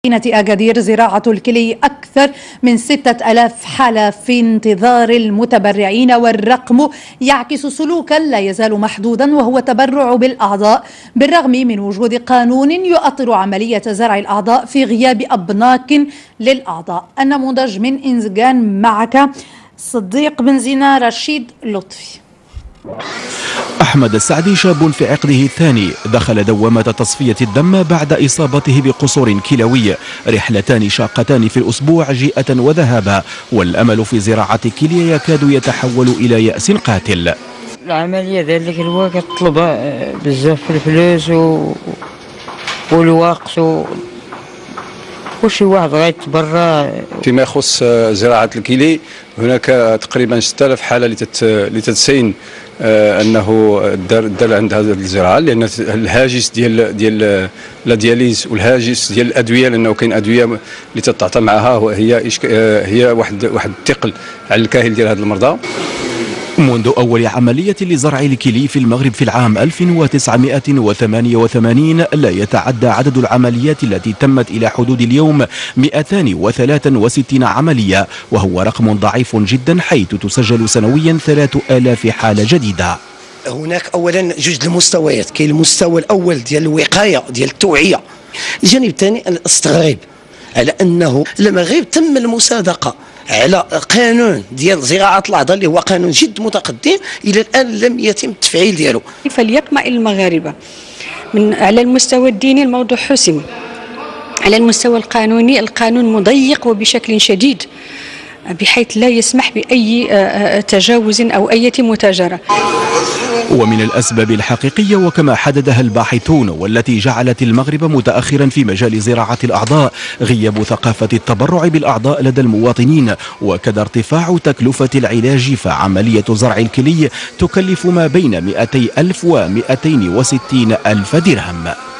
أكادير زراعة الكلي أكثر من 6000 حالة في انتظار المتبرعين، والرقم يعكس سلوكا لا يزال محدودا وهو تبرع بالأعضاء بالرغم من وجود قانون يؤطر عملية زرع الأعضاء في غياب أبناك للأعضاء. النموذج من إنزغان معك صديق بن زينة رشيد لطفي. أحمد السعدي شاب في عقده الثاني، دخل دوامة تصفية الدم بعد إصابته بقصور كلوي، رحلتان شاقتان في الأسبوع جيئة وذهابا، والأمل في زراعة كلية يكاد يتحول إلى يأس قاتل. العملية ذلك الوقت طلب بزاف الفلوس والوقت وشي واحد غيتبرع. فيما يخص زراعة الكلي هناك تقريبا 6000 حالة لتتسين انه دار عند هذه الزراعه، لان الهاجس ديال لا دياليز والهاجس ديال الادويه، لانه كاين ادويه اللي تتعاطى معها هي واحد الثقل على الكاهل ديال هذه المرضى. منذ أول عملية لزرع الكلي في المغرب في العام 1988 لا يتعدى عدد العمليات التي تمت إلى حدود اليوم 263 عملية، وهو رقم ضعيف جدا حيث تسجل سنويا 3000 حالة جديدة. هناك أولا جوج المستويات، كاين المستوى الأول ديال الوقاية ديال التوعية، الجانب الثاني استغرب على أنه المغرب تم المصادقة على قانون ديال زراعة الأعضاء اللي هو قانون جد متقدم، إلى الآن لم يتم التفعيل ديالو. فليطمئن المغاربة على المستوى الديني الموضوع حسم، على المستوى القانوني القانون مضيق وبشكل شديد بحيث لا يسمح بأي تجاوز أو أي متاجرة. ومن الأسباب الحقيقية وكما حددها الباحثون والتي جعلت المغرب متأخرا في مجال زراعة الأعضاء غياب ثقافة التبرع بالأعضاء لدى المواطنين، وكذا ارتفاع تكلفة العلاج، فعملية زرع الكلي تكلف ما بين 200,000 و 260,000 درهم.